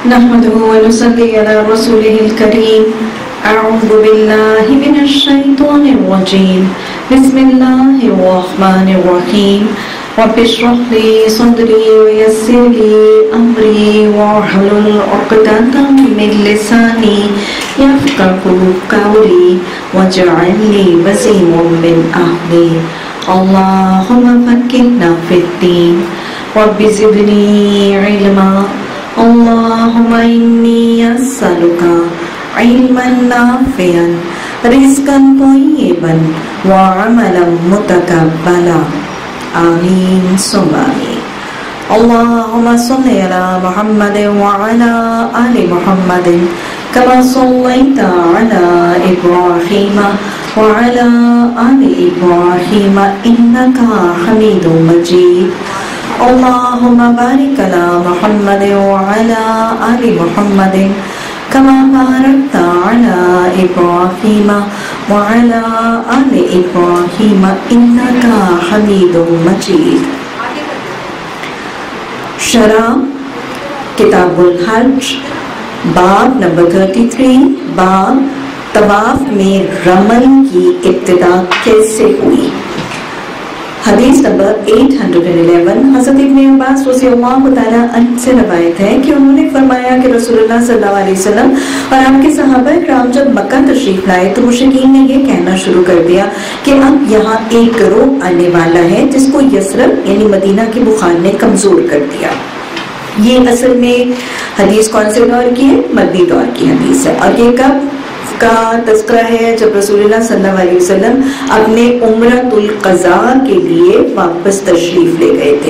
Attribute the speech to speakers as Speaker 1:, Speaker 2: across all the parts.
Speaker 1: نحمده ونصلي على رسوله الكريم. أعوذ بالله من الشيطان الرجيم. بسم الله الرحمن الرحيم. رب اشرح لي صدري ويسر لي أمري واحلل عقدة من لساني يفقهوا قولي واجعل لي وزيرا من أهلي. اللهم فقهنا في الدين رب زدني علما. اللهم إني أسألك علما نافعا رزقا طيبا وعملا متقبلا. آمين ثم آمين. اللهم صل على محمد وعلى آل محمد كما صليت على إبراهيم وعلى آل إبراهيم إنك حميد مجيد. اللهم بارك على محمد وعلى آل محمد كما باركت على إبراهيم وعلى آل إبراهيم إنك حميد مجيد. شرح کتاب الحج باب نمبر 33. باب طواف میں رمل کی ابتدا کیسے ہوئی. حدیث نمبر 811. حضرت ابن عباس رضی اللہ تعالیٰ عنہ سے روایت ہے کہ انہوں نے فرمایا کہ رسول اللہ صلی اللہ علیہ وسلم اور آپ کے صحابہ کرام جب مکہ تشریف لائے تو مشرکین نے یہ کہنا شروع کر دیا کہ اب یہاں ایک گروہ آنے والا ہے جس کو یثرب یعنی مدینہ کے بخار نے کمزور کر دیا. یہ اصل میں حدیث کون سے دور کی ہے؟ مدنی دور کی حدیث ہے. اور یہ کب کا تذکرہ ہے؟ جب رسول اللہ صلی اللہ علیہ وسلم اپنے عمرۃ القضاء کے لیے واپس تشریف لے گئے تھے.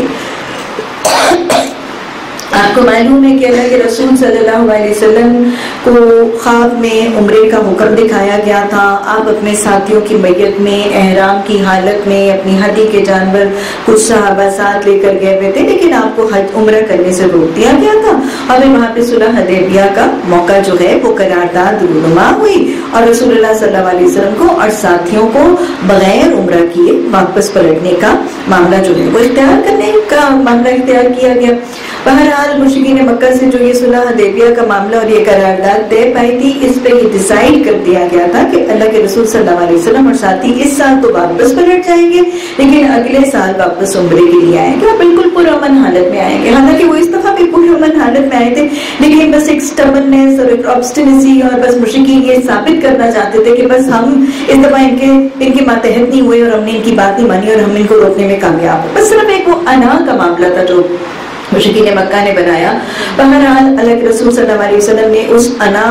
Speaker 1: آپ کو معلوم ہے کہ اللہ کے رسول صلی اللہ علیہ وسلم کو خواب میں عمرے کا حکم دکھایا گیا تھا. آپ اپنے ساتھیوں کی میت میں احرام کی حالت میں اپنی ہدی کے جانور کچھ صحابہ ساتھ لے کر گئے ہوئے تھے، لیکن آپ کو حج عمرہ کرنے سے روک دیا گیا تھا. اور وہاں پہ صلح حدیبیہ کا موقع جو ہے وہ قرارداد رونما ہوئی اور رسول اللہ صلی اللہ علیہ وسلم کو اور ساتھیوں کو بغیر عمرہ کیے واپس پلٹنے کا معاملہ جو ہے وہ اختیار کرنے کا معاملہ اختیار کیا گیا. بہرحال مشرکین مکہ سے جو یہ صلح حدیبیہ کا معاملہ اور یہ قرارداد طے پائی تھی، اس پہ یہ ڈیسائیڈ کر دیا گیا تھا کہ اللہ کے رسول صلی اللہ علیہ وسلم اور ساتھی اس سال تو واپس پلٹ جائیں گے، لیکن اگلے سال واپس عمرے کے لیے آئیں گے اور بالکل پرامن حالت میں آئیں گے. حالانکہ وہ اس دفعہ بھی پرامن حالت میں آئے تھے، لیکن بس ایک سٹبرنس اور ایک آبسٹینسی اور بس مشرکین یہ ثابت کرنا چاہتے تھے کہ بس ہم اس دفعہ ان کے ماتحت نہیں ہوئے اور ہم نے ان کی بات نہیں مانی اور ہم ان کو روکنے میں کامیاب ہوئے. بس صرف ایک وہ انا کا معاملہ تھا جو مشرکین مکہ نے بنایا. بہرحال اللہ کے رسول صلی اللہ علیہ وسلم نے اس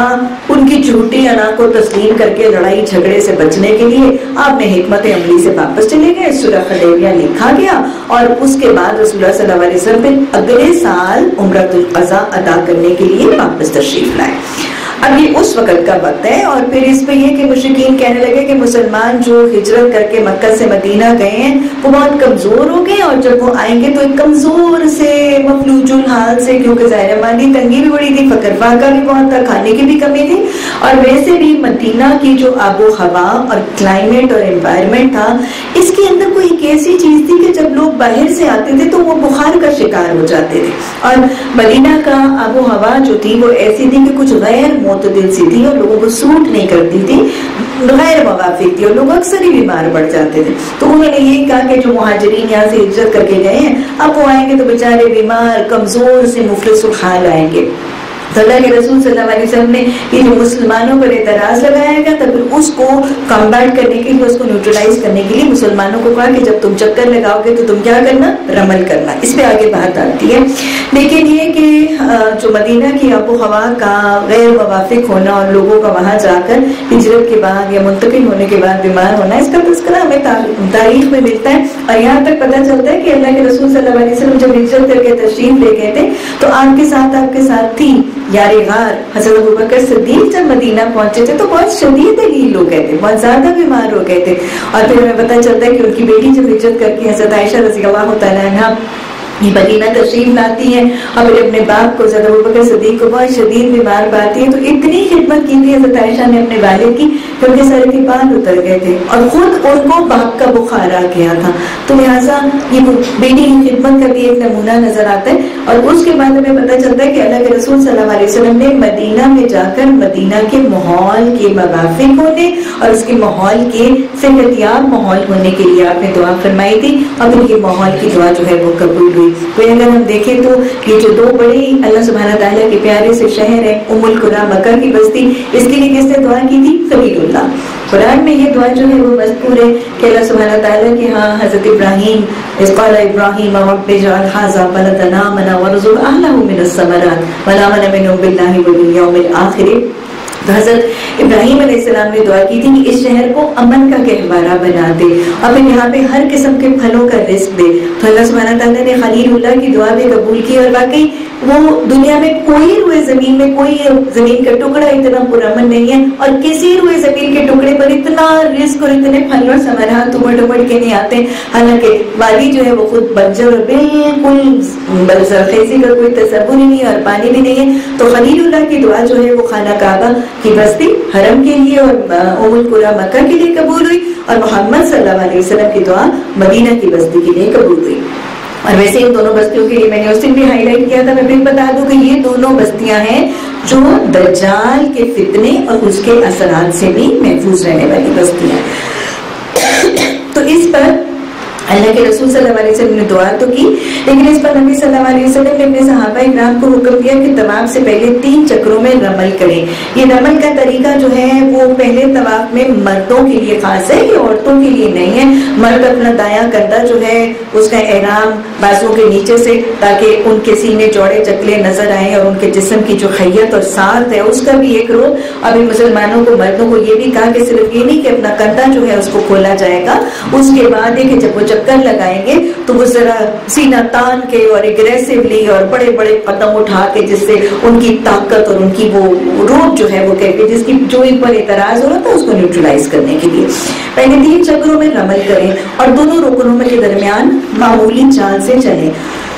Speaker 1: ان کی جھوٹی انا کو تسلیم کر کے لڑائی جھگڑے سے بچنے کے لیے آپ نے حکمت عملی سے واپس چلے گئے. صلح حدیبیہ لکھا گیا اور اس کے بعد رسول اللہ صلی اللہ علیہ وسلم پھر اگلے سال عمرۃ القضاء ادا کرنے کے لیے واپس تشریف لائے. اب یہ اس وقت کا وقت ہے. اور پھر اس پہ یہ کہ مشرکین کہنے لگے کہ مسلمان جو ہجرت کر کے مکہ سے مدینہ گئے ہیں وہ بہت کمزور ہو گئے اور جب وہ آئیں گے تو ایک کمزور سے مفلوج الحال سے، کیونکہ ظاہر مالی تنگی بھی بڑی تھی، فقر فاقہ بھی بہت تھا، کھانے کی بھی کمی تھی، اور ویسے بھی مدینہ کی جو آب و ہوا اور کلائمیٹ اور انوائرمنٹ تھا اس کے اندر کوئی ایک ایسی چیز تھی کہ جب لوگ باہر سے آتے تھے تو وہ بخار کا شکار ہو جاتے تھے. اور مدینہ کا آب و ہوا جو تھی وہ ایسی تھی کہ کچھ غیر معتدل سی تھی اور لوگوں کو سوٹ نہیں کرتی تھی، غیر موافق تھی اور لوگ اکثر ہی بیمار پڑ جاتے تھے. تو انہوں نے یہ کہا کہ جو مہاجرین یہاں سے ہجرت کر کے گئے ہیں اب وہ آئیں گے تو بیچارے بیمار کمزور سے مفلس الحال آئیں گے. تو اللہ کے رسول صلی اللہ علیہ وسلم نے یہ جو مسلمانوں پر اعتراض لگایا گیا تھا پھر اس کو کمبیٹ کرنے کے لیے، اس کو نیوٹرلائز کرنے کے لیے مسلمانوں کو کہا کہ جب تم چکر لگاؤ گے تو تم کیا کرنا؟ رمل کرنا. اس پہ آگے بات آتی ہے. لیکن یہ کہ جو مدینہ کی آب و ہوا کا غیر موافق ہونا اور لوگوں کا وہاں جا کر ہجرت کے بعد یا منتقل ہونے کے بعد بیمار ہونا، اس کا تذکرہ ہمیں تاریخ میں ملتا ہے. اور یہاں تک پتہ چلتا ہے کہ اللہ کے رسول صلی اللہ علیہ وسلم جب ہجرت کر کے تشریف لے گئے تھے تو آپ کے ساتھ تھی یار غار حضرت ابوبکر صدیق جب مدینہ پہنچے تھے تو بہت شدید دلیل ہو گئے تھے، بہت زیادہ بیمار ہو گئے تھے. اور پھر ہمیں پتہ چلتا ہے کہ ان کی بیٹی جب ہجرت کر کے حضرت عائشہ رضی اللہ تعالیٰ عنہ یہ مدینہ تشریف لاتی ہیں اور پھر اپنے باپ کو حضرت ابوبکر صدیق کو بہت شدید بیمار پاتی ہے، تو اتنی خدمت کی تھی حضرت عائشہ نے اپنے والد کی کہ ان کے سر کے بال اتر گئے تھے اور خود ان کو باپ کا بخار آ گیا تھا. تو لہٰذا یہ بیٹی کی خدمت کا بھی ایک نمونہ نظر آتا ہے. اور اس کے بعد ہمیں پتہ چلتا ہے کہ اللہ کے رسول صلی اللہ علیہ وسلم نے مدینہ میں جا کر مدینہ کے ماحول کے موافق ہونے اور اس کے ماحول کے صحت یاب ماحول ہونے کے لیے آپ نے دعا فرمائی تھی، اور پھر یہ ماحول کی دعا جو ہے وہ قبول ہوئی. تو اگر ہم دیکھیں تو یہ جو دو بڑے اللہ سبحانہ تعالیٰ کے پیارے سے شہر ہیں، ام القریٰ مکہ کی بستی، اس کے لیے کس نے دعا کی تھی؟ خلیل اللہ. قرآن میں یہ دعا جو ہے وہ مذکور ہے کہ اللہ سبحانہ تعالیٰ کے ہاں حضرت ابراہیم اذ قال ابراہیم رب اجعل هذا بلدنا آمنا وارزق اہلہ من الثمرات وآمن منهم باللہ والیوم الآخر. تو حضرت ابراہیم علیہ السلام نے دعا کی تھی کہ اس شہر کو امن کا گہوارہ بنا دے اور پھر یہاں پہ ہر قسم کے پھلوں کا رزق دے. تو اللہ سبحانہ تعالیٰ نے خلیل اللہ کی دعا بھی قبول کی، اور واقعی وہ دنیا میں کوئی روئے زمین میں کوئی زمین کا ٹکڑا اتنا پرامن نہیں ہے، اور کسی روئے زمین کے ٹکڑے پر اتنا رزق اور اتنے پھل اور ثمرات ٹمڑ کے نہیں آتے. حالانکہ وادی جو ہے وہ خود بنجر اور بالکل زرخیزی کا کوئی تصور ہی نہیں اور پانی بھی نہیں ہے. تو خلیل اللہ کی دعا جو ہے وہ خانہ کعبہ کی بستی حرم کے لیے اور ام القریٰ مکہ کے لیے قبول ہوئی، اور محمد صلی اللہ علیہ وسلم کی دعا مدینہ کی بستی کے لیے قبول ہوئی. اور ویسے ان دونوں بستیوں کے لیے میں نے اس دن بھی ہائی لائٹ کیا تھا، میں پھر بتا دوں کہ یہ دونوں بستیاں ہیں جو دجال کے فتنے اور اس کے اثرات سے بھی محفوظ رہنے والی بستیاں. تو اس پر اللہ کے رسول صلی اللہ علیہ وسلم نے دعا تو کی، لیکن اس پر نبی صلی اللہ علیہ وسلم نے اپنے صحابہ اکرام کو حکم دیا کہ طواف سے پہلے 3 چکروں میں رمل کریں. یہ رمل کا طریقہ جو ہے وہ پہلے طواف میں مردوں کے لیے خاص ہے، یہ عورتوں کے لیے نہیں ہے. مرد اپنا دایاں کندھا جو ہے اس کا احرام بازو کے نیچے سے، تاکہ ان کے سینے چوڑے چکلے نظر آئیں اور ان کے جسم کی جو خیت اور ساخت ہے اس کا بھی ایک رول. ابھی مسلمانوں کو مردوں کو یہ بھی کہا کہ صرف یہ نہیں کہ اپنا کندھا جو ہے اس کو کھولا جائے گا، اس کے بعد ہے کہ جب وہ چکر لگائیں گے تو وہ ذرا سینہ تان کے اور اگریسولی اور بڑے بڑے قدم اٹھا کے، جس سے ان کی طاقت اور ان کی وہ روح جو ہے وہ کہتے جس کی جو ان پر اعتراض ہو رہا تھا اس کو نیوٹرلائز کرنے کے لیے پہلے 3 چکروں میں رمل کریں اور دونوں رکنوں کے درمیان معمولی چال سے چلیں.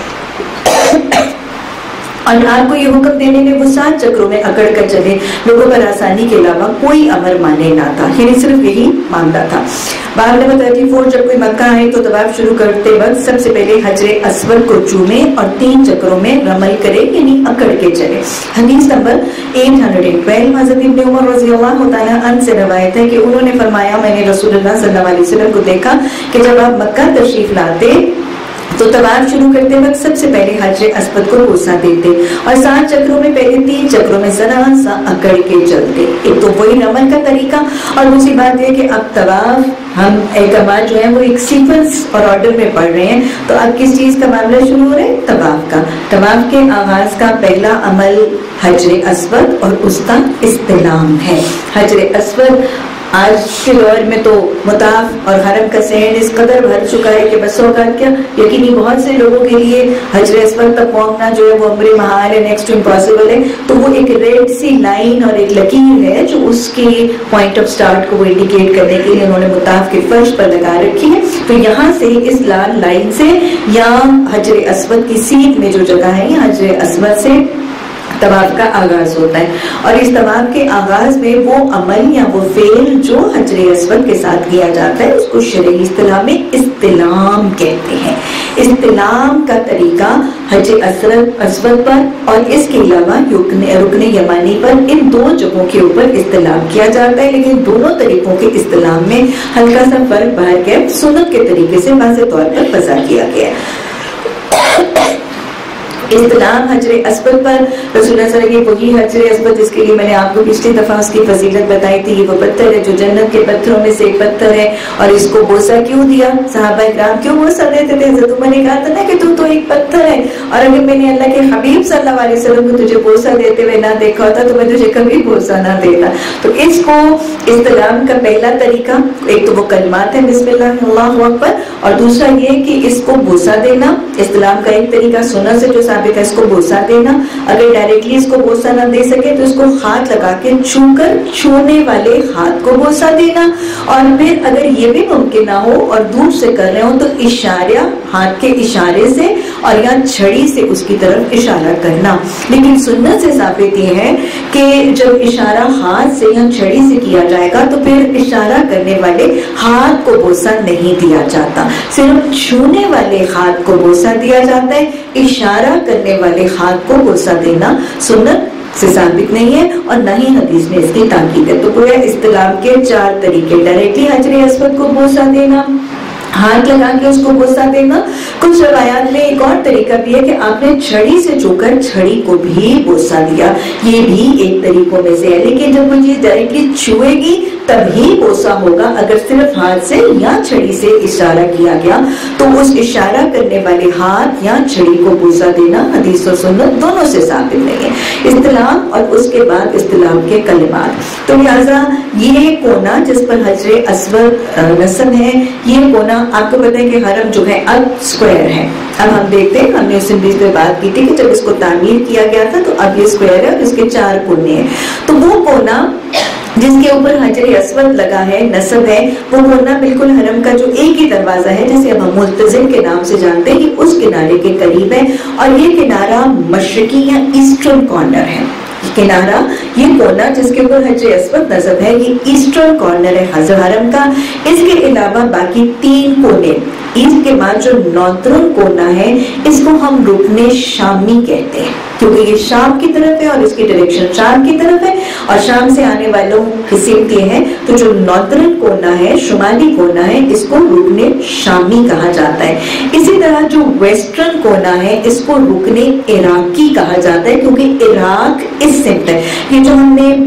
Speaker 1: اور آپ کو یہ حکم دینے میں وہ 7 چکروں میں اکڑ کر چلے، لوگوں پر آسانی کے علاوہ کوئی امر مانے نہ تھا، یعنی صرف یہی مانتا تھا. باب نمبر 34 جب کوئی مکہ آئے تو طواف شروع کرتے وقت سب سے پہلے حجر اسود کو چومے اور 3 چکروں میں رمل کرے، یعنی اکڑ کے چلے. حدیث نمبر 812 حضرت ابن عمر رضی اللہ تعالیٰ عنہ سے روایت ہے کہ انہوں نے فرمایا میں نے رسول اللہ صلی اللہ علیہ وسلم کو دیکھا کہ جب آپ مکہ تشریف لاتے تو طواف شروع کرتے وقت سب سے پہلے حجر اسود کو بوسہ دیتے اور 7 چکروں میں پہلے 3 چکروں میں ذرا سا اکڑ کے چلتے. ایک تو وہی رمل کا طریقہ، اور دوسری بات یہ کہ اب طواف ہم احکامات جو ہیں وہ ایک سیکوینس اور آرڈر میں پڑھ رہے ہیں. تو اب کس چیز کا معاملہ شروع ہو رہا ہے؟ طواف کا. طواف کے آغاز کا پہلا عمل حجر اسود اور اس کا استلام ہے. حجر اسود آج کے دور میں تو مطاف اور حرم کا سینڈ اس قدر بھر چکا ہے کہ بس اوقات کیا یقینی بہت سے لوگوں کے لیے حجر اسود تک پہنچنا جو ہے وہ امر محال ہے، نیکسٹ ٹو امپاسبل ہے. تو وہ ایک ریڈ سی لائن اور ایک لکیر ہے جو اس کے پوائنٹ آف سٹارٹ کو وہ انڈیکیٹ کرنے کے لیے انہوں نے مطاف کے فرش پر لگا رکھی ہے. تو یہاں سے اس لال لائن سے یا حجر اسود کی سیٹ میں جو جگہ ہے حجر اسود سے طواف کا آغاز ہوتا ہے. اور اس طواف کے آغاز میں وہ عمل یا وہ فعل جو حجر اسود کے ساتھ کیا جاتا ہے اس کو شرعی اصطلاح میں استلام کہتے ہیں. استلام کا طریقہ حجر اسود پر اور اس کے علاوہ رکن یمانی پر، ان 2 جگہوں کے اوپر استلام کیا جاتا ہے. لیکن دونوں طریقوں کے استلام میں ہلکا سا فرق باہر کے سنت کے طریقے سے واضح طور پر وضع کیا گیا ہے. استلام حجر اسود پر رسول اللہ صلی اللہ علیہ وسلم وہی حجر اسود جس کے لیے میں نے آپ کو پچھلی دفعہ اس کی فضیلت بتائی تھی. یہ وہ پتھر ہے جو جنت کے پتھروں میں سے ایک پتھر ہے. اور اس کو بوسہ کیوں دیا؟ صحابہ اکرام کیوں بوسہ دیتے تھے؟ حضرت عمر نے کہا تھا نا کہ تو ایک پتھر ہے، اور اگر میں نے اللہ کے حبیب صلی اللہ علیہ وسلم کو تجھے بوسہ دیتے ہوئے نہ دیکھا ہوتا تو میں تجھے کبھی بوسہ نہ دیتا. تو اس کو استلام کا پہلا طریقہ ایک تو وہ کلمات ہے بسم اللہ اللہ اکبر، اور دوسرا یہ کہ اس کو بوسہ دینا. استلام کا ایک طریقہ سنت سے جو ثابت ہے اس کو بوسہ دینا. اگر ڈائریکٹلی اس کو بوسہ نہ دے سکے تو اس کو ہاتھ لگا کے چھو کر چھونے والے ہاتھ کو بوسہ دینا. اور پھر اگر یہ بھی ممکن نہ ہو اور دور سے کر رہے ہو تو اشارہ ہاتھ کے اشارے سے اور یا چھڑی سے اس کی طرف اشارہ کرنا. لیکن سنت سے ثابت یہ ہے کہ جب اشارہ ہاتھ سے یا چھڑی سے کیا جائے گا تو پھر اشارہ کرنے والے ہاتھ کو بوسہ نہیں دیا جاتا, صرف چھونے والے ہاتھ کو بوسہ دیا جاتا ہے. اشارہ کرنے والے ہاتھ کو بوسہ دینا سنت سے ثابت نہیں ہے اور نہ ہی حدیث میں اس کی تاکید ہے. تو گویا استلام کے 4 طریقے: ڈائریکٹلی حجر اسود کو بوسہ دینا, ہاتھ لگا کے اس کو بوسہ دینا. کچھ روایات میں ایک اور طریقہ بھی ہے کہ آپ نے چھڑی سے چھو کر چھڑی کو بھی بوسہ دیا, یہ بھی ایک طریقوں میں سے ہے. لیکن جب وہ چیز ڈائریکٹلی چھوئے گی تبھی بوسہ ہوگا. اگر صرف ہاتھ سے یا چھڑی سے اشارہ کیا گیا تو اس اشارہ کرنے والے ہاتھ یا چھڑی کو بوسہ دینا حدیث و سنت دونوں سے ثابت نہیں ہے. استلام اور اس کے بعد استلام کے کلمات. تو لہٰذا یہ کونا جس پر حجر اسود نصب ہے, یہ کونا آپ کو پتہ ہے کہ حرم جو ہے اب اسکوائر ہے. اب ہم دیکھتے ہیں, ہم نے اس بیچ میں بات کی تھی کہ جب اس کو تعمیر کیا گیا تھا تو اب یہ اسکوائر ہے اور اس کے 4 کونے ہیں. تو وہ کونا جس کے اوپر حجر اسود لگا ہے, نصب ہے, وہ کونا بالکل حرم کا جو ایک ہی دروازہ ہے جسے اب ہم ملتزم کے نام سے جانتے ہیں, اس کنارے کے قریب ہے. اور یہ کنارہ مشرقی یا ایسٹرن کارنر ہے. کنارہ, یہ کونا جس کے اوپر حجر اسود نصب ہے, یہ ایسٹرن کارنر ہے حرم کا. اس کے علاوہ باقی 3 کونے, اس کے بعد جو نارتھرن کونا ہے اس کو ہم رکن شامی کہتے ہیں کیونکہ یہ شام کی طرف ہے اور اس کی ڈائریکشن شام کی طرف ہے اور شام سے آنے والوں کی سمت یہ ہے. تو جو نارتھرن کونا ہے, شمالی کونا ہے, اس کو رکن شامی کہا جاتا ہے. اسی طرح جو ویسٹرن کونا ہے اس کو رکن عراقی کہا جاتا ہے کیونکہ عراق اس سمت ہے. یہ جو ہم نے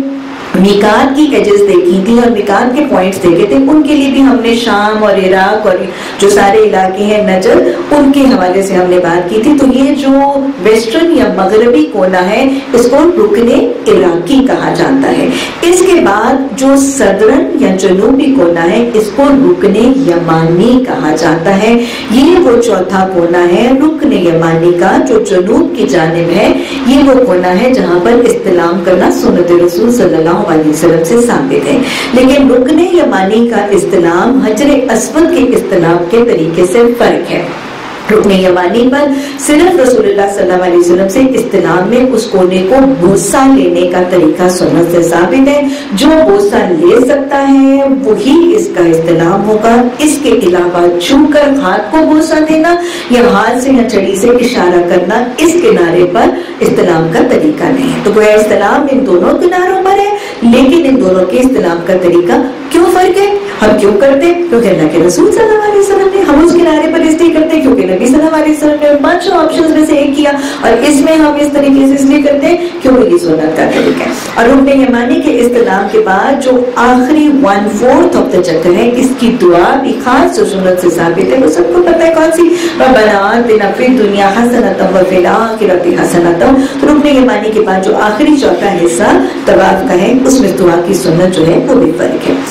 Speaker 1: میقات کی ایجز دیکھی تھی اور میقات کے پوائنٹس دیکھے تھے, ان کے لیے بھی ہم نے شام اور عراق اور جو سارے علاقے ہیں نجد, ان کے حوالے سے ہم نے بات کی تھی. تو یہ جو ویسٹرن یا مغربی کونا ہے اس کو رکن عراقی کہا جاتا ہے. اس کے بعد جو صدرن یا جنوبی کونا ہے اس کو رکن یمانی کہا جاتا ہے. یہ وہ چوتھا کونا ہے رکن یمانی کا جو جنوب کی جانب ہے. یہ وہ کونا ہے جہاں پر استلام کرنا سنت رسول صلی اللہ علیہ وسلم سے ثابت ہے. لیکن رکن یمانی کا استلام حجر اسود کے استلام کے طریقے سے فرق ہے. رکن یمانی پر صرف رسول اللہ صلی اللہ علیہ وسلم سے استلام میں اس کونے کو بوسہ لینے کا طریقہ سنت سے ثابت ہے. جو بوسہ لے سکتا ہے وہی اس کا استلام ہوگا. اس کے علاوہ چھو کر ہاتھ کو بوسہ دینا یا ہاتھ سے یا چھڑی سے اشارہ کرنا اس کنارے پر استلام کا طریقہ نہیں ہے. تو گویا استلام ان دونوں کناروں پر ہے, لیکن ان دونوں کے استلام کا طریقہ کیوں فرق ہے, ہم کیوں کرتے ہیں؟ کیونکہ اللہ کے رسول صلی اللہ علیہ وسلم نے. ہم اس کنارے پر اس لیے کرتے ہیں کیونکہ نبی صلی اللہ علیہ وسلم نے 5 آپشنز میں سے ایک کیا, اور اس میں ہم اس طریقے سے اس لیے کرتے ہیں کیونکہ یہ سنت کا طریقہ ہے. اور رکن یمانی کے استلام کے بعد جو آخری 1/4 آف دا چکر ہے, اس کی دعا بھی خاص جو سنت سے ثابت ہے. وہ سب کو پتہ ہے کون سی, ربنا آتنا فی الدنیا حسنۃ وفی الآخرۃ حسنۃ. تو رکن یمانی کے بعد جو آخری چوتھا حصہ طواف کا ہے اس میں دعا کی سنت جو ہے وہ بھی فرق ہے.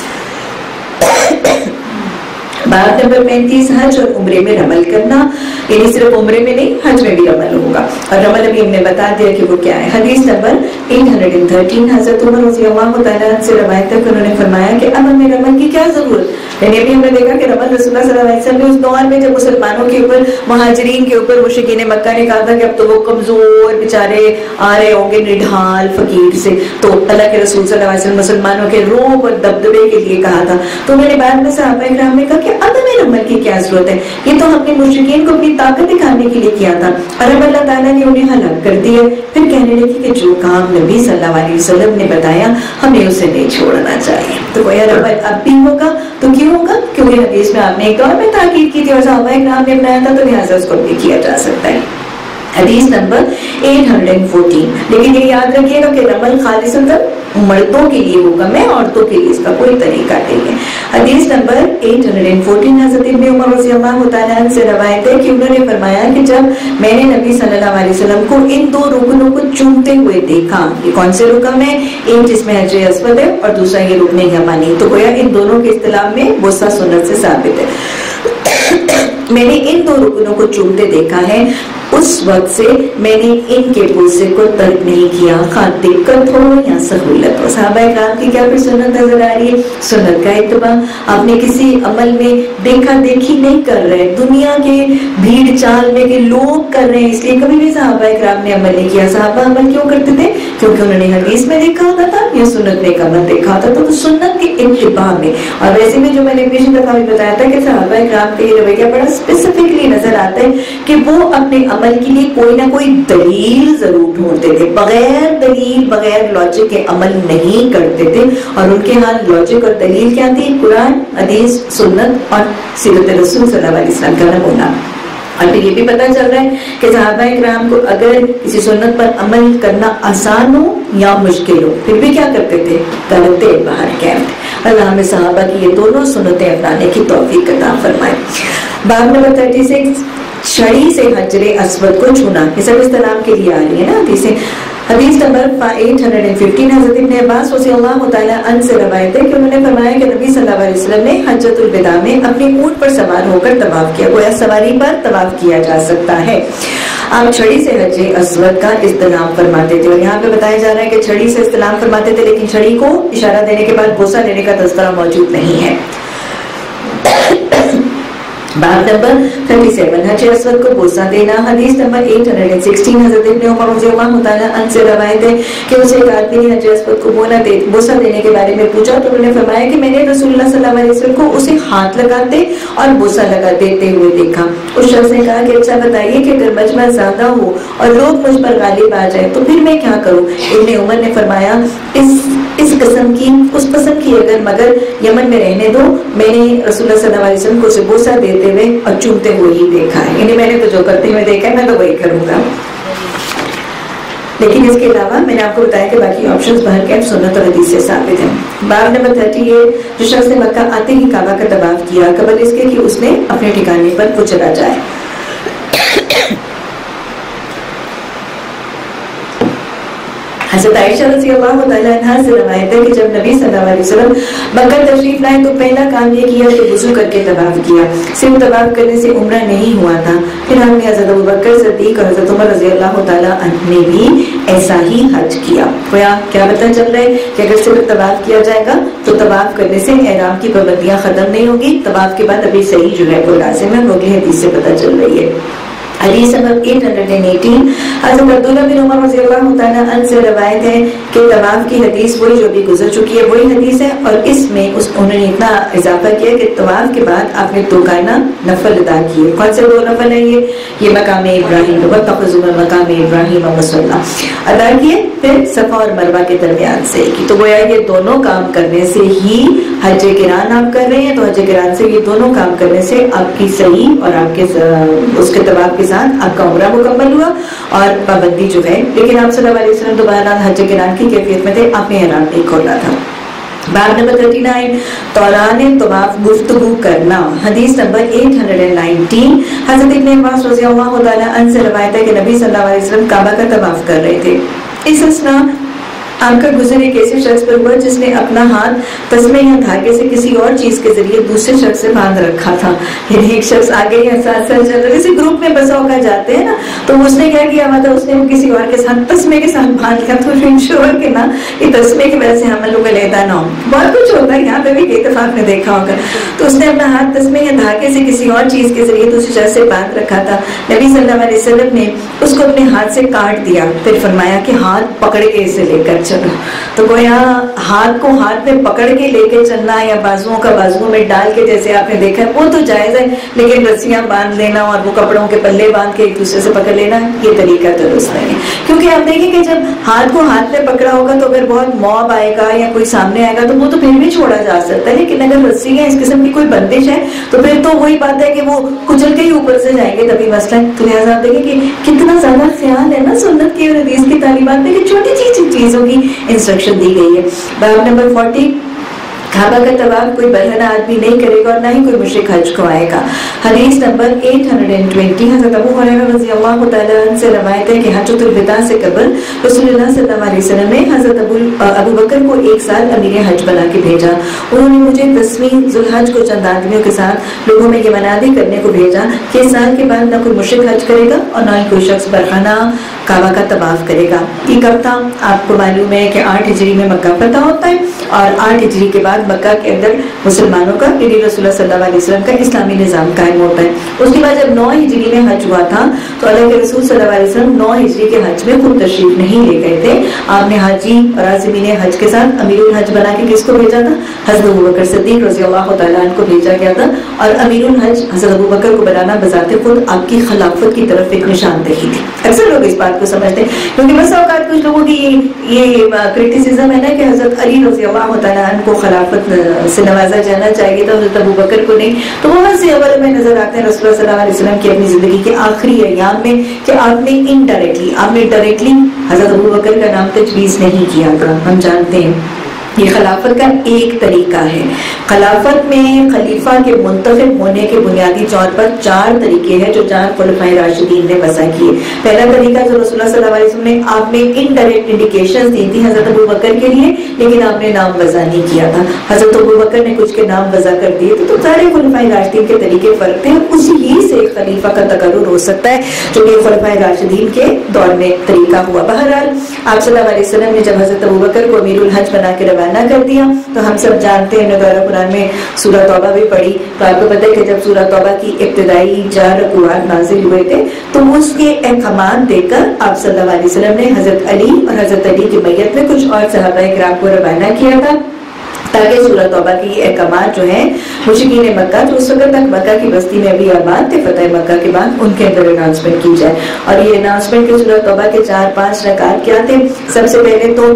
Speaker 1: بات نمبر 35, حج اور عمرے میں رمل کرنا. یعنی صرف عمرے میں نہیں, حج میں بھی رمل ہوگا. اور رمل ابھی ہم نے بتا دیا کہ وہ کیا ہے. حدیث نمبر 813, حضرت عمر رضی اللہ تعالیٰ عنہ سے روایت ہے کہ انہوں نے فرمایا کہ اب ہمیں رمل کی کیا ضرورت. یعنی ابھی ہم نے دیکھا کہ رمل رسول اللہ صلی اللہ علیہ وسلم نے اس دور میں جب مسلمانوں کے اوپر, مہاجرین کے اوپر مشرکین مکہ نے کہا تھا کہ اب تو وہ کمزور بیچارے آ رہے ہوں گے نڈھال فقیر سے, تو اللہ کے رسول صلی اللہ علیہ وسلم مسلمانوں کے روب اور دبدبے کے لیے کہا تھا. تو میرے بعد میں صحابہ کرام نے کہا کہ اب ہمیں رمل کی کیا ضرورت ہے, یہ تو ہم نے مشرکین کو اپنی طاقت دکھانے کے لیے کیا تھا, اور اب اللہ تعالیٰ نے انہیں ہلاک کر دیا. پھر کہنے لگی کہ جو کام نبی صلی اللہ علیہ وسلم نے بتایا ہمیں اسے نہیں چھوڑنا چاہیے. تو وہ رمل اب بھی ہوگا. تو کیوں ہوگا؟ کیونکہ حدیث میں آپ نے ایک دور میں تاکید کی تھی اور صحابہ کرام نے بنایا تھا, تو لہٰذا اس کو بھی کیا جا سکتا ہے. حدیث نمبر 814. لیکن یہ یاد رکھیے گا کہ رمل خالصاً مردوں کے لیے حکم ہے, عورتوں کے لیے اس کا کوئی طریقہ نہیں ہے. حدیث نمبر 814, حضرت ابن عمر رضی اللہ تعالیٰ عنہ سے روایت ہے کہ انہوں نے فرمایا کہ جب میں نے نبی صلی اللہ علیہ وسلم کو ان 2 رکنوں کو چومتے ہوئے دیکھا. یہ کون سے رکن ہیں؟ ایک جس میں حجر اسود ہے اور دوسرا یہ رکن یمانی. تو گویا ان دونوں کے اصطلاح میں بوسہ سنت سے ثابت ہے. میں نے ان 2 رکنوں کو چومتے دیکھا ہے اس وقت سے میں نے ان کے بوسے کو ترک نہیں کیا، خواہ دقت ہو یا سہولت ہو۔ صحابہ کرام کی کیا پھر سنت نظر آ رہی ہے؟ سنت کا اتباع۔ آپ نے کسی عمل میں دیکھا دیکھی نہیں کر رہے، دنیا کے بھیڑ چال میں کہ لوگ کر رہے ہیں اس لیے کبھی بھی صحابہ کرام نے عمل نہیں کیا۔ صحابہ عمل کیوں کرتے تھے؟ کیونکہ انہوں نے حدیث میں دیکھا ہوتا تھا یا سنت میں عمل دیکھا ہوتا تھا، تو سنت کے اتباع میں۔ اور ویسے میں جو میں نے پچھلی دفعہ بھی بتایا تھا کہ صحابہ کرام کا یہ رویہ بڑا اسپیسیفکلی نظر آتا ہے کہ وہ اپنے عمل کے لیے کوئی نہ کوئی دلیل ضرور ڈھونڈتے تھے، بغیر دلیل بغیر لاجک کے عمل نہیں کرتے تھے۔ اور ان کے ہاں لاجک اور دلیل کیا تھی؟ قرآن، حدیث، سنت اور سیرت رسول صلی اللہ علیہ وسلم کا نمونہ۔ اور پھر یہ بھی پتہ چل رہا ہے کہ صحابہ کرام کو اگر کسی سنت پر عمل کرنا آسان ہو یا مشکل ہو پھر بھی کیا کرتے تھے؟ کرتے باہر کیمپ۔ اللہ ہمیں صحابہ کی یہ دونوں سنتیں اپنانے کی توفیق عطا فرمائے۔ باب نمبر 36، چھڑی سے حجر اسود کو چھونا۔ یہ سب استلام کے لیے آ رہی ہے نا حدیثیں۔ حدیث نمبر 815، حضرت ابن عباس رضی اللہ تعالیٰ عنہ سے روایت ہے کہ انہوں نے فرمایا کہ نبی صلی اللہ علیہ وسلم نے حجۃ الوداع میں اپنے اونٹ پر سوار ہو کر طواف کیا، گویا سواری پر طواف کیا جا سکتا ہے۔ آپ چھڑی سے حجر اسود کا استلام فرماتے تھے، اور یہاں پہ بتایا جا رہا ہے کہ چھڑی سے استلام فرماتے تھے، لیکن چھڑی کو اشارہ دینے کے بعد بوسہ لینے کا تذکرہ موجود نہیں ہے۔ باب نمبر 37، حجر اسود کو بوسہ دینا۔ حدیث نمبر 816، حضرت ابن عمر رضی اللہ تعالیٰ عنہ سے روایت ہے کہ اسے ایک آدمی نے حجر اسود کو بوسہ دینے کے بارے میں پوچھا تو انہوں نے فرمایا کہ میں نے رسول اللہ صلی اللہ علیہ وسلم کو اسے ہاتھ لگاتے اور بوسہ لگا دیتے ہوئے دیکھا۔ اس شخص نے کہا کہ اچھا بتائیے کہ اگر مجمع زیادہ ہو اور لوگ مجھ پر غالب آ جائے تو پھر میں کیا کروں؟ ابن عمر نے فرمایا اس قسم کی اس قسم کی اگر مگر یمن میں رہنے دو، میں نے رسول اللہ صلی اللہ علیہ وسلم کو اسے بوسہ دیتے ہوئے اور چومتے ہوئے ہی دیکھا ہے، یعنی میں نے تو جو کرتے ہوئے دیکھا ہے میں تو وہی کروں گا۔ لیکن اس کے علاوہ میں نے آپ کو بتایا کہ باقی آپشنز باہر کے سنت اور حدیث سے ثابت ہیں۔ باب نمبر 38، جو شخص نے مکہ آتے ہی کعبہ کا طواف کیا قبل اس کے کہ اس نے اپنے ٹھکانے پر وہ چلا جائے۔ حضرت عائشہ رضی اللہ تعالیٰ عنہ سے روایت ہے کہ جب نبی صلی اللہ علیہ وسلم مکہ تشریف لائے تو پہلا کام یہ کیا کہ وضو کر کے طواف کیا۔ صرف طواف کرنے سے عمرہ نہیں ہوا تھا، پھر ہم نے حضرت ابوبکر صدیق اور حضرت عمر رضی اللہ تعالیٰ عنہ نے بھی ایسا ہی حج کیا۔ کیا پتہ چل رہا ہے کہ اگر صرف طواف کیا جائے گا تو طواف کرنے سے احرام کی پابندیاں ختم نہیں ہوگی، طواف کے بعد ابھی صحیح جو ہے وہ لازم ہے، وہ اگلی حدیث سے پتہ چل رہی ہے۔ حدیث نمبر 818، حضرت عبداللہ بن عمر رضی اللہ تعالیٰ عنہ سے روایت ہے کہ طواف کی حدیث وہی جو بھی گزر چکی ہے وہی حدیث ہے، اور اس میں انہوں نے اتنا اضافہ کیا کہ طواف کے بعد آپ نے دو کائنہ نفل ادا کیے۔ کون سے دو نفل ہیں یہ مقام ابراہیم واتخذوا من مقام ابراہیم مصلی ادا کیے، پھر صفا اور مروہ کے درمیان سے کی۔ تو گویا یہ دونوں کام کرنے سے ہی حج قران آپ کر رہے ہیں، تو حج قران سے یہ دونوں کام کرنے سے آپ کی صحیح اور آپ کے اس کے طواف کے ساتھ آپ کا عمرہ مکمل ہوا اور پابندی جو ہے، لیکن آپ صلی اللہ علیہ وسلم دوبارہ حج قران کی کیفیت میں تھے، آپ نے احرام نہیں کھولا تھا۔ باب نمبر 39، دوران طواف گفتگو کرنا۔ حدیث نمبر 819، حضرت ابن عباس رضی اللہ تعالیٰ عنہ سے روایت ہے کہ نبی صلی اللہ علیہ وسلم کعبہ کا طواف کر رہے تھے۔ اس اثناء آپ کا گزر ایک ایسے شخص پر ہوا جس نے اپنا ہاتھ تسمے یا دھاگے سے کسی اور چیز کے ذریعے دوسرے شخص سے باندھ رکھا تھا، یعنی ایک شخص آگے یا ساتھ ساتھ چل رہا، جیسے گروپ میں بسا ہوگا جاتے ہیں نا، تو اس نے کیا کیا مطلب اس نے کسی اور کے ساتھ تسمے کے ساتھ باندھ لیا، تو انشور کے نا یہ تسمے کی وجہ سے ہم لوگ علیحدہ نہ ہو، بہت کچھ ہوتا ہے، یہاں پہ بھی اتفاق نے دیکھا ہوگا۔ تو اس نے اپنا ہاتھ تسمے یا دھاگے سے کسی اور چیز کے ذریعے دوسرے شخص سے باندھ رکھا تھا۔ نبی صلی اللہ علیہ وسلم نے اس کو اپنے ہاتھ سے کاٹ دیا، پھر فرمایا کہ ہاتھ پکڑ کے اسے لے کر چلو۔ تو گویا ہاتھ کو ہاتھ میں پکڑ کے لے کے چلنا یا بازوؤں کا بازوؤں میں ڈال کے جیسے آپ نے دیکھا وہ تو جائز ہے، لیکن رسیاں باندھ لینا اور وہ کپڑوں کے پلے باندھ کے ایک دوسرے سے پکڑ لینا یہ طریقہ درست نہیں ہے، کیونکہ آپ دیکھیں کہ جب ہاتھ کو ہاتھ میں پکڑا ہوگا تو اگر بہت موب آئے گا یا کوئی سامنے آئے گا تو وہ تو پھر بھی چھوڑا جا سکتا ہے، لیکن اگر رسی ہے اس قسم کی کوئی بندش ہے تو پھر تو وہی بات ہے کہ وہ کچل کے ہی اوپر سے جائیں گے تبھی مسئلہ ہے۔ تو لہٰذا آپ دیکھیں کہ کتنا زیادہ خیال ہے نا سنت کی اور حدیث کی تعلیمات میں کہ چھوٹی چیزوں کی انسٹرکشن دی گئی ہے۔ باب نمبر 40، काबा का तवाफ कोई बरहना आदमी नहीं करेगा और ना ही कोई मुशरिक हज को आएगा। हदीस नंबर 820 हज़रत अबू हुरैरा रज़ियल्लाहु तआला अन्हु से रवायत है कि हज्जतुल विदा से कबल रसूलुल्लाह सल्लल्लाहु अलैहि वसल्लम ने हज़रत अबू बकर को एक साल अमीर हज बना के भेजा। उन्होंने मुझे 10वीं ज़ुल्हज को चंद आदमियों के साथ लोगों में ये मनादी करने को भेजा कि इस साल के बाद ना कोई मुशरिक हज करेगा और ना ही कोई शख्स बरहना काबा का तवाफ करेगा। ये कब था? आपको मालूम है कि 8 हिजरी में मक्का फतह होता है और 8 हिजरी के बाद मक्का के अंदर मुसलमानों का यानी रसूलुल्लाह सल्लल्लाहु अलैहि वसल्लम का इस्लामी निज़ाम कायम होता है। उसके बाद जब 9 हिजरी में हज हुआ था तो अल्लाह के रसूल सल्लल्लाहु अलैहि वसल्लम 9 हिजरी के हज में खुद तशरीफ नहीं ले गए थे। आपने हाजी और आज़मीन हज के साथ अमीरुल हज बना के किसको भेजा था? हज़रत अबू बकर सिद्दीक़ रज़ियल्लाहु तआला अन्हु को भेजा गया था। और अमीरुल हज हज़रत अबू बकर को बनाना बजाते खुद आपकी खिलाफत की तरफ एक निशानदेही थी। अक्सर लोग इस बात को समझते हैं क्योंकि बस औकात कुछ लोगों की ये क्रिटिसिज्म है ना कि हज़रत अली रज़ियल्लाहु तआला अन्हु को खिलाफत से नवाजा जाना चाहिए था, हज़रत अबू बकर को नहीं। तो वहाँ से अवल में नजर आते हैं रसूलुल्लाह सल्लल्लाहु अलैहि वसल्लम की अपनी जिंदगी के आखिरी अय्याम में कि आपने डायरेक्टली हज़रत अबू बकर का नाम तजवीज़ नहीं किया था। हम जानते हैं ये खिलाफत का एक तरीका है। खिलाफत में खलीफा के मुंतखब होने के बुनियादी तौर पर 4 तरीके हैं जो 4 खुलफाए राशिदीन ने वज़ा किए। पहला तरीका जो रसूलुल्लाह सल्लल्लाहु अलैहि वसल्लम ने आपने इनडायरेक्ट इंडिकेशंस दी थी हज़रत अबू बकर के लिए, लेकिन आपने नाम वज़ा नहीं किया था। हज़रत अबू बकर ने कुछ के नाम वज़ा कर दिए तो सारे खुलफाए राशिदीन के तरीके फर्क थे। उसी ही से एक खलीफा का तकर्रुर हो सकता है जो कि खुलफाए राशिदीन के दौर में तरीका हुआ। बहरहाल आप सल्लल्लाहु अलैहि वसल्लम ने जब हज़रत अबू बकर को अमीरुल हज बना के रवाना कर दिया तो हम सब जानते हैं नज़ारा कुरान में सूरह तौबा भी पढ़ी। तो आपको पता है कि जब सूरह तौबा की इब्तिदाई 4 कुरान नाजिल हुए थे तो उसके अहकाम देकर आप सल्लल्लाहु अलैहि वसल्लम ने हज़रत अली और हज़रत अली की मैयत में कुछ और सहाबाए किराम को रवाना किया था ताकि सूरह तौबा की अहकामात जो है मुशरिकीन मक्का जो उस वक्त तक मक्का की बस्ती में भी आबाद थे फतह मक्का के बाद उनके अंदर अनाउंसमेंट की जाए। और ये अनाउंसमेंट के सूरह तौबा के 4-5 रकात क्या थे? सबसे पहले तो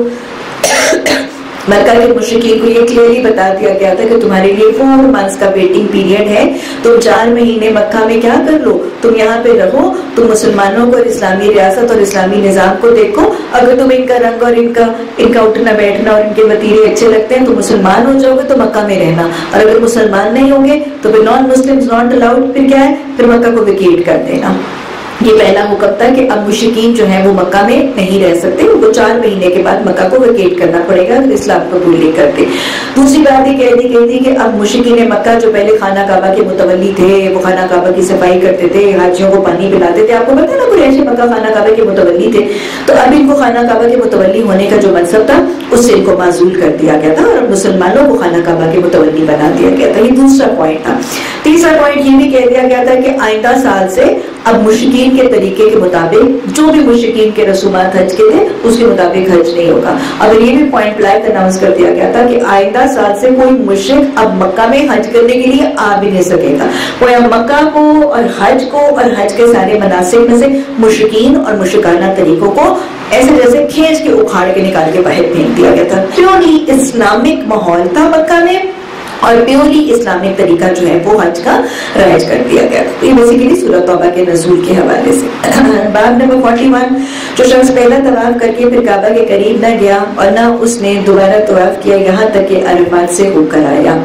Speaker 1: मक्का के मुशरिकीन को ये क्लियरली बता दिया गया था कि तुम्हारे लिए 4 मंथ्स का वेटिंग पीरियड है। तुम 4 महीने मक्का में क्या कर लो? तुम यहाँ पे रहो, तुम मुसलमानों को इस्लामी रियासत और इस्लामी निज़ाम को देखो। अगर तुम इनका रंग और इनका उठना बैठना और इनके वतीरे अच्छे लगते हैं तो मुसलमान हो जाओगे तो मक्का में रहना, और अगर मुसलमान नहीं होंगे तो फिर नॉन मुस्लिम्स नॉट अलाउड। फिर क्या है? फिर मक्का को वेकेट कर देना। ये पहला हुक्म था कि अब मुशरिकीन जो है वो मक्का में नहीं रह सकते, उनको 4 महीने के बाद मक्का को वेकेट करना पड़ेगा अगर इस्लाम कबूल नहीं करते। दूसरी बात ये कह दी कि अब मुशरिकीन मक्का जो पहले खाना काबा के मुतवल्ली थे, वो खाना काबा की सफाई करते थे, हाजियों को पानी पिलाते थे, आपको पता है ना कुरैश मक्का खाना काबा के मुतवल्ली थे, तो अब इनको खाना काबा के मुतवल्ली होने का जो मनसब था उससे इनको माजूल कर दिया गया था और मुसलमानों को खाना काबा के मुतवल्ली बना दिया गया था। ये दूसरा पॉइंट था। तीसरा पॉइंट ये भी कह दिया गया था कि आइंदा साल से अब मुशरिकीन के तरीके के मुताबिक जो भी मुशरिकीन के रसूमात हज के थे उसके मुताबिक हज नहीं होगा। अब ये भी पॉइंट ब्लैंक अनाउंस कर दिया गया था कि आइंदा साल से कोई मुशरिक अब मक्का में हज करने के लिए आ भी नहीं सकेगा। कोई अब मक्का को और हज के सारे मनासिक में से मुशरिकीन और मुशरिकाना तरीकों को ऐसे जैसे खींच के उखाड़ के निकाल के बाहर फेंक दिया गया था। प्योरली इस्लामिक माहौल था मक्का में और प्योरली इस्लामिक तरीका जो है वो हज का राइज कर दिया गया। तो ये बेसिकली सूरह तौबा के नज़ूल के हवाले से। बाब नंबर 41, जो शख्स पहला तवाफ करके फिर काबा के करीब न गया और न उसने दोबारा तवाफ किया यहाँ तक कि अरफात से होकर आया।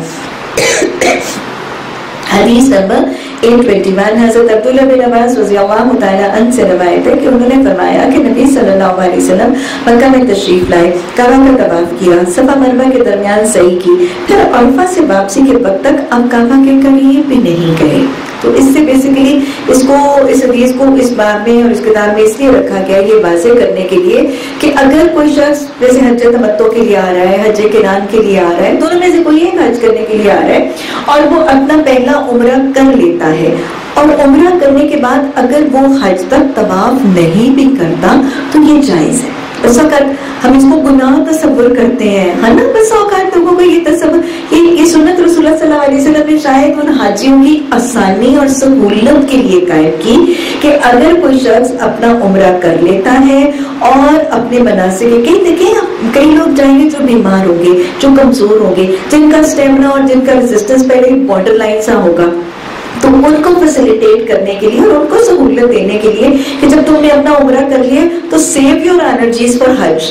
Speaker 1: हदीस नंबर 821 हज़रत अब्दुल्लाह बिन अब्बास रज़ियल्लाहु तआला अन्हु से रवायत है कि उन्होंने फरमाया कि नबी सल्लल्लाहु अलैहि वसल्लम मक्का में तशरीफ लाए, काबा का तवाफ किया, सफा मरवा के दरमियान सही की, फिर अरफा से वापसी के वक्त तक अब काबा के करीब भी नहीं गए। तो इससे बेसिकली इस हदीस को इस बाब में और इस किताब में इसलिए रखा गया ये वाज़ेह करने के लिए कि अगर कोई शख्स जैसे हज तमत्तो के लिए आ रहा है, हज किरान के लिए आ रहा है, दोनों में से कोई एक हज करने के लिए आ रहा है और वो अपना पहला उम्रा कर लेता है और उम्रा करने के बाद अगर वो हज तक तवाफ नहीं भी करता तो ये जायज़ है। बस औकात हम इसको गुनाह तसव्वुर करते हैं, है ना। बस औकात लोगों को ये तसव्वुर, ये सुन्नत रसूलुल्लाह सल्लल्लाहु अलैहि वसल्लम ने शायद उन हाजियों की आसानी और सहूलत के लिए कायम की कि अगर कोई शख्स अपना उम्रा कर लेता है और अपने मनासिक कई लोग जाएंगे जो बीमार होंगे, जो कमजोर होंगे, जिनका स्टेमिना और जिनका रेजिस्टेंस पहले बॉर्डर लाइन सा होगा, तो उनको फैसिलिटेट करने के लिए और उनको सहूलत देने के लिए कि जब तुमने अपना उम्रा कर लिया तो सेव योर एनर्जीज फॉर हज,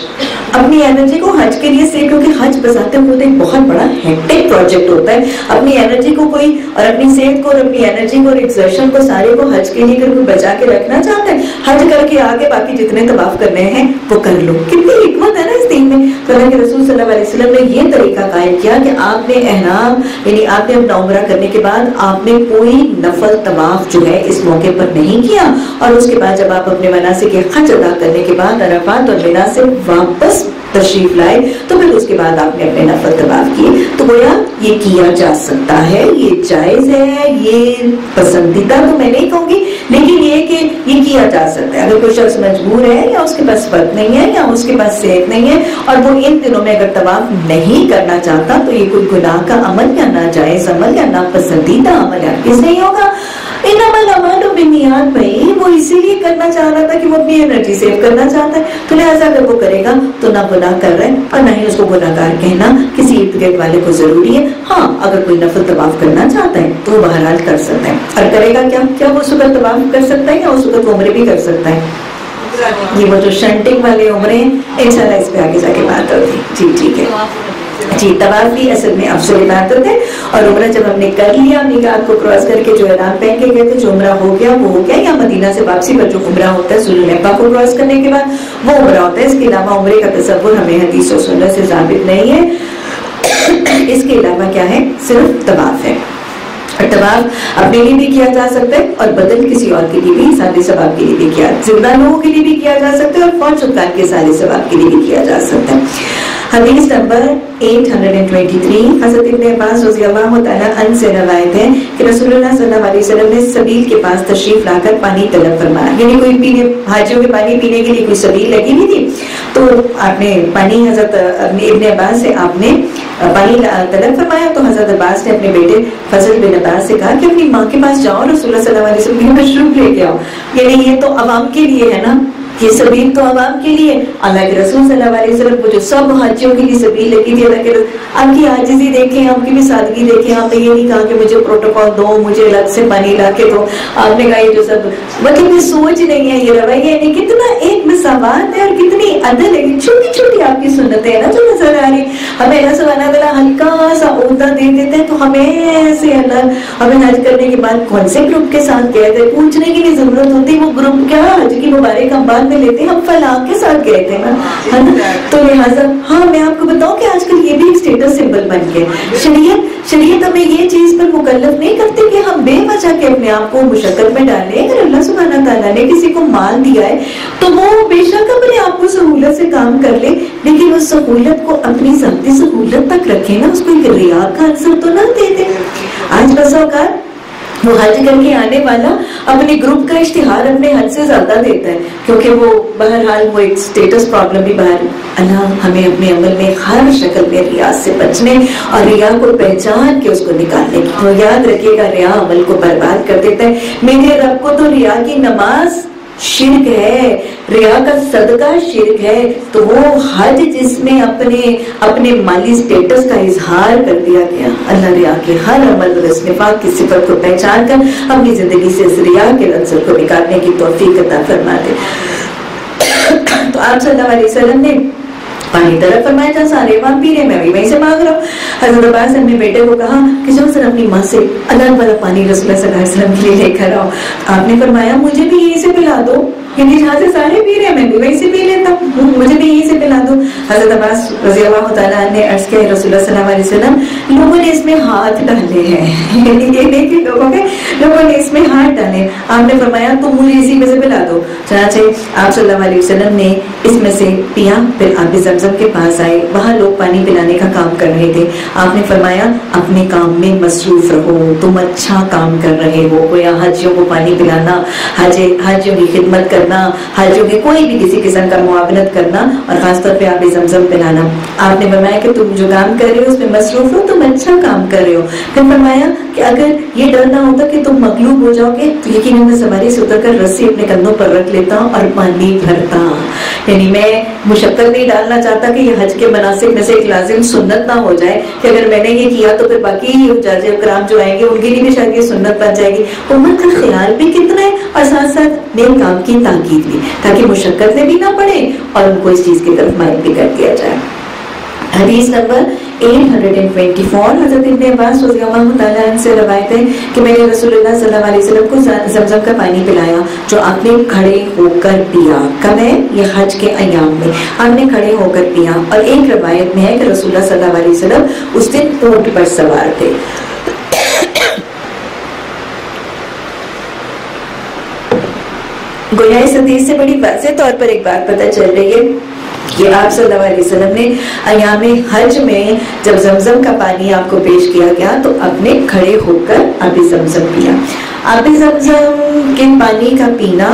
Speaker 1: اپنی انرجی کو حج کے لیے سے، کیونکہ حج بذات خود ایک بہت بڑا ہیکٹک پروجیکٹ ہوتا ہے، اپنی انرجی کو کوئی اور اپنی صحت کو اور اپنی انرجی کو اور ایکسرشن کو سارے کو حج کے لیے اگر کوئی بچا کے رکھنا چاہتا ہے، حج کر کے آگے باقی جتنے طواف کرنے ہیں وہ کر لو. کتنی حکمت ہے نا اس دین میں. تو اللہ کے رسول صلی اللہ علیہ وسلم نے یہ طریقہ قائم کیا کہ آپ نے احرام یعنی آپ نے اپنا عمرہ کرنے کے بعد آپ نے کوئی نفل طواف جو ہے اس موقع پر نہیں کیا، اور اس کے بعد جب آپ اپنے مناسک حج ادا کرنے کے بعد عرفات اور مینا سے واپس تشریف لائے تو پھر اس کے بعد آپ نے اپنے نفل طواف کیے. تو گویا یہ کیا جا سکتا ہے، یہ جائز ہے، یہ پسندیدہ تو میں نہیں کہوں گی، لیکن یہ کہ یہ کیا جا سکتا ہے. اگر کوئی شخص مجبور ہے یا اس کے پاس وقت نہیں ہے یا اس کے پاس صحت نہیں ہے اور وہ ان دنوں میں اگر طواف نہیں کرنا چاہتا تو یہ کوئی گناہ کا عمل یا ناجائز عمل یا ناپسندیدہ عمل ہے کس نہیں ہوگا. انما الاعمال بالنیات، بھائی وہ اسی لیے کرنا چاہ رہا تھا کہ وہ اپنی انرجی سیو کرنا چاہتا ہے، تو لہٰذا اگر وہ کرے گا تو نہ گناہ کر رہا ہے اور نہ ہی اس کو گناہ گار کہنا کسی ارد گرد والے کو ضروری ہے. ہاں اگر کوئی نفل طواف کرنا چاہتا ہے تو وہ بہرحال کر سکتا ہے. اور کرے گا کیا وہ اس وقت طواف کر سکتا ہے یا اس وقت عمرے بھی کر سکتا ہے؟ یہ وہ جو شنٹنگ والے عمرے ہیں انشاءاللہ اس پہ آگے جا کے بات ہوگی. جی ٹھیک ہے جی. طواف بھی اصل میں افضل عبادت ہے، اور عمرہ جب ہم نے کر لیا میقات کو کراس کر کے جو احرام پہن کے گئے تھے، جو عمرہ ہو گیا وہ ہو گیا. یا مدینہ سے واپسی پر جو عمرہ ہوتا ہے ذوالحلیفہ کو کراس کرنے کے بعد وہ عمرہ ہوتا ہے. اس کے علاوہ عمرے کا تصور ہمیں حدیث و سنت سے ثابت نہیں ہے. اس کے علاوہ کیا ہے؟ صرف طواف ہے. اور طواف اپنے لیے بھی کیا جا سکتا ہے اور بدل کسی اور کے لیے بھی سال ثواب کے لیے بھی کیا، زندہ لوگوں کے لیے بھی کیا جا سکتا ہے اور فوت شدگان کے سال ثواب کے لیے بھی کیا جا سکتا ہے. حدیث نمبر 823 حضرت ابن عباس رضی اللہ تعالیٰ عنہ سے روایت ہے کہ رسول اللہ صلی اللہ علیہ وسلم نے سبیل کے پاس تشریف لا کر پانی طلب فرمایا. یعنی کوئی پینے حاجیوں کے پانی پینے کے لیے کوئی سبیل لگی ہوئی تھی تو آپ نے پانی حضرت ابن عباس سے آپ نے پانی طلب فرمایا. تو حضرت عباس نے اپنے بیٹے فضل بن عباس سے کہا کہ اپنی ماں کے پاس جاؤ، رسول اللہ صلی اللہ علیہ وسلم کے مشروب لے کے آؤ. یعنی یہ تو عوام کے لیے ہے نا، یہ سبیل تو عوام کے لیے. اللہ کے رسول صلی اللہ علیہ وسلم کو جو سب حاجیوں کے لیے سبیل لگی تھی، اللہ کے آپ کی عاجزی دیکھیں، آپ کی بھی سادگی دیکھیں. آپ نے یہ نہیں کہا کہ مجھے پروٹوکول دو، مجھے الگ سے پانی لا کے دو. آپ نے کہا یہ جو سب مطلب یہ سوچ نہیں ہے، یہ رویہ نہیں، کتنا ایک مساوات ہے اور کتنی عدل ہے. چھوٹی چھوٹی آپ کی سنتیں ہیں نا جو نظر آ رہی. ہمیں اللہ سبحانہ تعالیٰ ہلکا سا عہدہ دے دیتے ہیں تو ہمیں سے اللہ ہمیں حج کرنے کے بعد کون سے گروپ کے ساتھ گئے تھے پوچھنے کی بھی ضرورت ہوتی. وہ گروپ کیا حج کی مبارک ہم بعد میں لیتے ہیں، ہم فلاں کے ساتھ گئے تھے نا. تو لہٰذا ہاں میں آپ کو بتاؤں کہ آج کل یہ بھی ایک اسٹیٹس سمبل بن گیا. شریعت ہمیں یہ چیز پر مکلف نہیں کرتی کہ ہم بے وجہ کے اپنے آپ کو مشقت میں ڈالیں. اگر اللہ سبحانہ تعالیٰ نے کسی کو مال دیا ہے تو وہ بے شک اپنے آپ کو سہولت سے کام کر لے، لیکن اس سہولت کو اپنی ذاتی سہولت تک رکھے نا، اس کو ایک ریا کا عنصر تو نہ دے دے. آج بس اوقات وہ حج کر کے آنے والا اپنے گروپ کا اشتہار اپنے حج سے زیادہ دیتا ہے، کیونکہ وہ بہرحال وہ ایک سٹیٹس پرابلم بھی باہر. اللہ ہمیں اپنے عمل میں ہر شکل میں ریا سے بچنے اور ریا کو پہچان کے اس کو نکالنے کی. تو یاد رکھیے گا ریا عمل کو برباد کر دیتا ہے. میرے رب کو تو ریا کی نماز شرک ہے، ریا کا صدقہ شرک ہے. تو وہ حج جس میں اپنے مالی سٹیٹس کا اظہار کر دیا گیا، اللہ ریا کے ہر عمل اور اس نفاق کی صفت کو پہچان کر اپنی زندگی سے اس ریا کے عنصر کو نکالنے کی توفیق عطا فرما دے. تو آپ صلی اللہ علیہ وسلم نے پانی طلب فرمایا تھا، سارے امام پی رہے، میں بھی وہیں سے مانگ رہا ہوں. حضرت عباس نے اپنے بیٹے کو کہا کہ جو سر اپنی ماں سے اللہ والا پانی رسول اللہ صلی اللہ علیہ وسلم کے لیے لے کر آؤ. آپ نے فرمایا مجھے بھی یہیں سے پلا دو، یعنی جہاں سے سارے پی رہے میں بھی وہیں سے پی لیتا ہوں، مجھے بھی یہیں سے پلا دو. حضرت عباس رضی اللہ تعالیٰ نے عرض کیا رسول اللہ صلی اللہ علیہ وسلم لوگوں نے اس میں ہاتھ ڈالے ہیں، یعنی یہ نہیں کہ لوگوں نے اس میں ہاتھ ڈالے. آپ نے فرمایا تم مجھے اسی میں سے پلا دو. چنانچہ آپ صلی اللہ علیہ وسلم نے اس میں سے پیا. پھر آپ زمزم کے پاس آئے، وہاں لوگ پانی پلانے کا کام کر رہے تھے. آپ نے فرمایا اپنے کام میں مصروف رہو، تم اچھا کام کر رہے ہو. گویا حاجیوں کو پانی پلانا، حاجیوں کی خدمت کرنا، حاجیوں کی کوئی بھی کسی قسم کا معاونت کرنا، اور خاص طور پہ آپ زمزم پلانا. آپ نے فرمایا کہ تم جو کام کر رہے ہو اس میں مصروف ہو، تم اچھا کام کر رہے ہو. پھر فرمایا کہ اگر یہ ڈر نہ ہوتا کہ تم مغلوب ہو جاؤ گے تو یقیناً میں سواری سے اتر کر رسی اپنے کندھوں پر رکھ لیتا اور پانی بھرتا. یعنی میں مشقت نہیں ڈالنا چاہتا کہ یہ حج کے مناسک میں سے ایک لازم سنت نہ ہو جائے کہ اگر میں نے یہ کیا تو پھر باقی حجاج کرام جو آئیں گے ان کے لیے بھی شاید یہ سنت بن جائے گی. امت کا خیال بھی کتنا ہے اور ساتھ ساتھ نیک کام کی ताकीद ली ताकि मुशक्कतें भी ना पड़े और उनको इस चीज़ की तरफ माइल भी कर दिया जाए। हदीस नंबर 824, हज़रत इब्न अब्बास रज़ियल्लाहु तआला अन्हु से रवायत है कि मैंने रसूलुल्लाह सल्लल्लाहु अलैहि वसल्लम को ज़मज़म का पानी पिलाया जो आपने खड़े होकर पिया। कब है ये? हज के अय्याम में आपने खड़े होकर पिया। और एक रवायत में है कि रसूलुल्लाह सल्लल्लाहु अलैहि वसल्लम उस दिन ऊंट पर सवार थे। गोया इस हदीस से बड़ी वाज़ेह तौर पर एक बात पता चल रही है कि आप सल्लल्लाहु अलैहि वसल्लम ने अयामे हज में जब जमजम का पानी आपको पेश किया गया तो आपने खड़े होकर आबे जमजम पिया। आबे जमजम के पानी का पीना,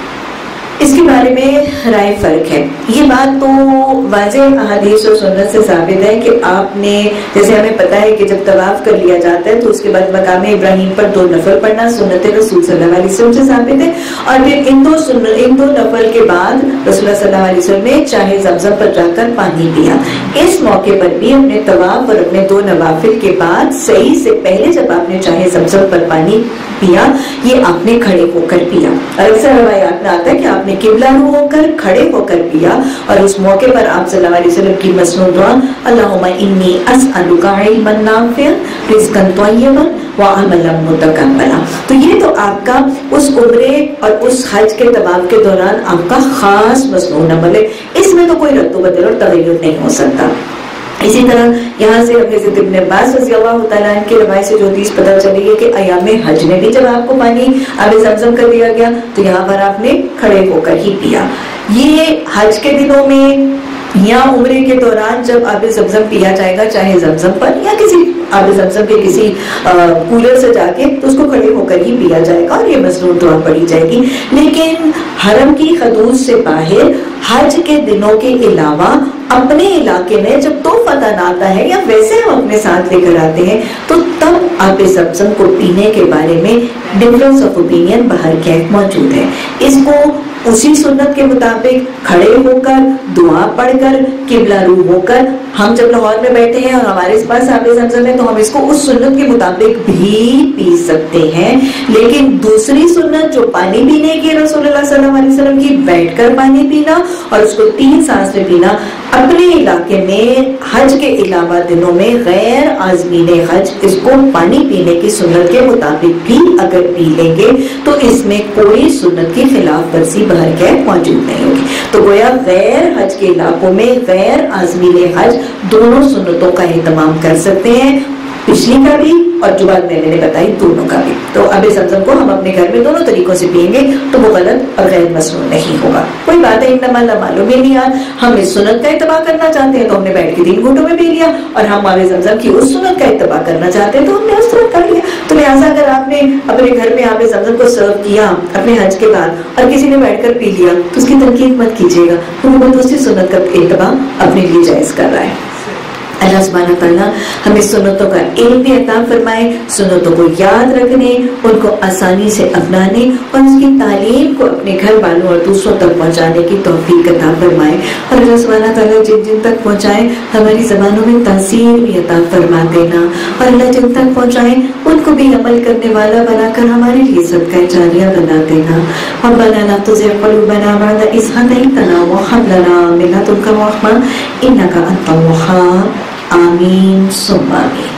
Speaker 1: इसके बारे में राय फर्क है। ये बात तो वाज़ेह हदीस और सुन्नत से साबित है कि आपने, जैसे हमें पता है कि जब तवाफ कर लिया जाता है तो उसके बाद मकाम इब्राहिम पर 2 नफल पढ़ना सुन्नत रसूल सल्लल्लाहु अलैहि वसल्लम से साबित है। और फिर इन दो नफल के बाद रसूल सल्लल्लाहु अलैहि वसल्लम ने चाहे जमजम पर जाकर पानी पिया। इस मौके पर भी अपने तवाफ और अपने 2 नवाफिल के बाद सही से पहले जब आपने चाहे जमजम पर पानी पिया, ये आपने खड़े होकर पिया। और अक्सर रवायात में आता है कि आपने किबला रू होकर खड़े होकर पिया। और उस मौके पर आप सल्लल्लाहु अलैहि वसल्लम की मसनून दुआ अल्लाहुम्मा इन्नी अस्अलुका इल्मन नाफिअन रिज़्क़न तय्यबन व अमलन मुतक़ब्बला। तो ये तो आपका उस उम्रे और उस हज के तवाफ के दौरान आपका खास मसनून अमल है, इसमें तो कोई रद्द बदल और तगय्युर नहीं हो सकता। इसी तरह यहाँ से हज़रत इब्न अब्बास रज़ियल्लाहु तआला अन्हु की रवायत से जो हदीस पता चली है कि अयामे हज में भी जब आपको पानी आबे ज़मज़म कर दिया गया तो यहाँ पर आपने खड़े होकर ही पिया। ये हज के दिनों में या उम्रे के दौरान जब आबे ज़मज़म पिया जाएगा, चाहे ज़मज़म पर या किसी आबे ज़मज़म के किसी कूलर से जाके, तो उसको खड़े होकर ही पिया जाएगा और ये मसनून दुआ पढ़ी जाएगी। लेकिन हरम की हदूद से बाहर हज के दिनों के अलावा अपने इलाके में जब तोहफा आता है या वैसे हम अपने साथ लेकर आते हैं तो तब आबे ज़मज़म को पीने के बारे में डिफरेंस ऑफ ओपिनियन बाहर कैफ मौजूद है। इसको उसी सुन्नत के मुताबिक खड़े होकर दुआ पढ़कर किबला रू होकर, हम जब लाहौर में बैठे हैं और हमारे पास आबे ज़मज़म है तो हम इसको उस सुन्नत के मुताबिक भी पी सकते हैं। लेकिन दूसरी सुन्नत जो पानी पीने की रसूलुल्लाह सल्लल्लाहु अलैहि वसल्लम की, बैठकर पानी पीना और उसको 3 सांस में पीना, अपने इलाके में हज के अलावा दिनों में गैर आज़मीन हज इसको पानी पीने की सुन्नत के मुताबिक भी अगर पी लेंगे तो इसमें कोई सुन्नत की खिलाफ वर्जी बाहर के मौजूद नहीं होगी। तो गोया गैर हज के इलाकों में गैर आज़मीन हज दोनों सुन्नतों का एहतमाम कर सकते हैं, पिछली का भी और जो बात मैंने बताई दोनों का भी। तो आबे ज़मज़म को हम अपने घर में दोनों तरीकों से पिएंगे तो वो गलत और गैर मसनून नहीं होगा। कोई बात है इन्नमा ला मालूम ही नहीं यार, हम इस सुन्नत का इत्तबा करना चाहते हैं तो हमने बैठ के 3 घंटों में पी लिया, और हम आबे ज़मज़म की उस सुन्नत का इत्तबा करना चाहते हैं तो हमने उस तरह कर लिया। तो लिहाजा अगर आपने अपने घर में आबे ज़मज़म को सर्व किया अपने हज के बाद और किसी ने बैठकर पी लिया तो उसकी तनकीद मत कीजिएगा, तो वो दूसरी सुन्नत का इत्तबा अपने लिए जायज़ कर रहा है। अल्लाह सुब्हानहू व तआला हमें सुन्नतों का इल्म भी अता फरमाए, सुन्नतों को याद रखने, उनको आसानी से अपनाने और उसकी तालीम को अपने घर वालों और दूसरों तक पहुँचाने की तौफीक अता फरमाए। और अल्लाह सुब्हानहू व तआला जिन जिन तक पहुँचाए हमारी ज़बानों में तासीर भी अता फरमा देना, और अल्लाह जिन तक पहुँचाए उनको भी अमल करने वाला बनाकर हमारे लिए सदका जारिया बना देना। रब्बना ला तुज़िग़ क़ुलूबना बअद इज़ हदैतना व हब लना मिन लदुनका रहमह इन्नका अंतल वहाब। आमीन सुम्मा आमीन।